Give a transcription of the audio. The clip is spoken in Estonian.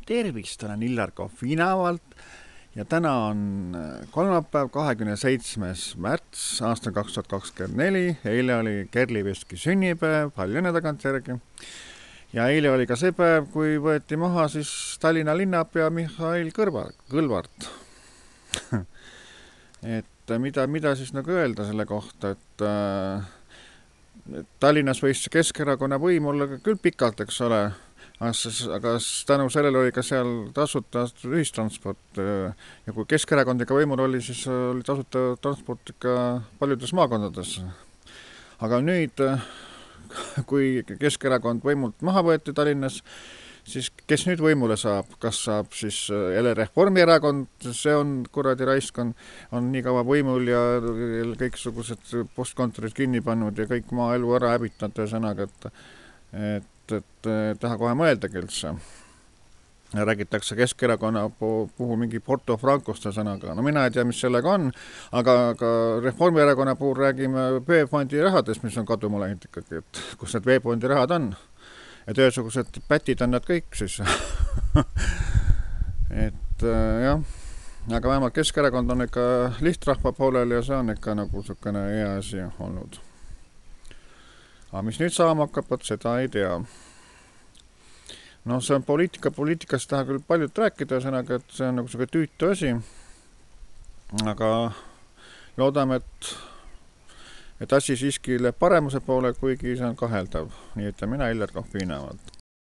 Tervist, olen Illar Kohvinavalt ja täna on kolmapäev, 27. märts aastal 2024. Eile oli Kerli Veski sünnipäev, palju õnne tagantjärgi. Ja eile oli ka see päev, kui võeti maha siis Tallinna linnapea Mihhail Kõlvart. Et mida siis nagu öelda selle kohta, et Tallinnas võis Keskerakonna võim olla küll pikalt, eks ole, aga tänu sellele oli ka seal tasuta ühistransport ja kui Keskerakond ikka võimul oli, siis oli tasuta transport ikka paljudes maakondades. Aga nüüd, kui Keskerakond võimult maha võeti Tallinnas, siis kes nüüd võimule saab? Kas saab siis jälle Reformierakond, see on kuradi raisk, on nii kaua võimul ja kõiksugused postkontorid kinni pannud ja kõik maaelu ära häbitanud sõnaga, et taha kohe mõeldagi üldse. Räägitakse Keskerakonna puhul mingi Porto Francosta sõnaga. No mina ei tea, mis sellega on, aga Reformierakonna puhul räägime V-fondi rahadest, mis on kaduma läinud ikkagi, et kus need V-fondi rahad on. Et ühesugused pätid on nad kõik siis. Et jah, aga vähemalt Keskerakond on ikka lihtrahva poolel ja see on ikka nagu sukene hea asi olnud. Aga mis nüüd saama hakkab, seda ei tea. No see on poliitikast taha küll paljud rääkida sõnaga, et see on nagu selline tüütu asi. Aga loodame, et asi siiski läheb paremuse poole, kuigi see on kaheldav. Nii et mina Illar Kohvinavalt.